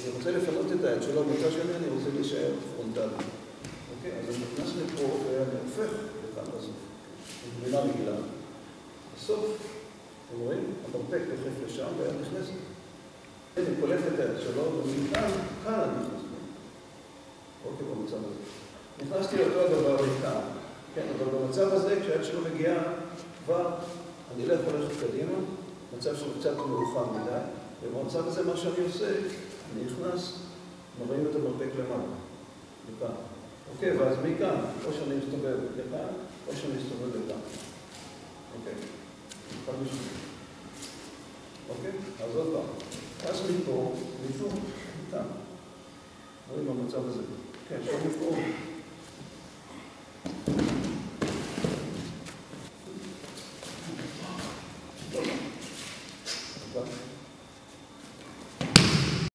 אני רוצה לפנות את היד שלו, בצד שני אני רוצה להישאר פרונטלי. אוקיי? אז אני נכנס לפה ואני הופך לכאן בסוף. בגבינה רגילה. בסוף, אתם רואים? המרפק דוחף לשם והיד נכנסת. אני קולף את היד שלו, ומכאן, כאן אני נכנס. אוקיי, במצב הזה. נכנסתי אותו הדבר לכאן. כן, אבל במצב הזה, כשהיד שלו מגיעה, כבר אני לא יכול ללכת קדימה, מצב שהוא קצת מאוחר מדי, ובמצב הזה מה שאני עושה, אני נכנס, מראים את המרפק למעלה, לכאן. אוקיי, ואז מכאן, או שאני מסתובב לכאן, או שאני מסתובב לכאן. אוקיי, אחד משהו. אוקיי, אז עוד פעם. אז מפה, מכאן. רואים במצב הזה. כן, עכשיו מפה.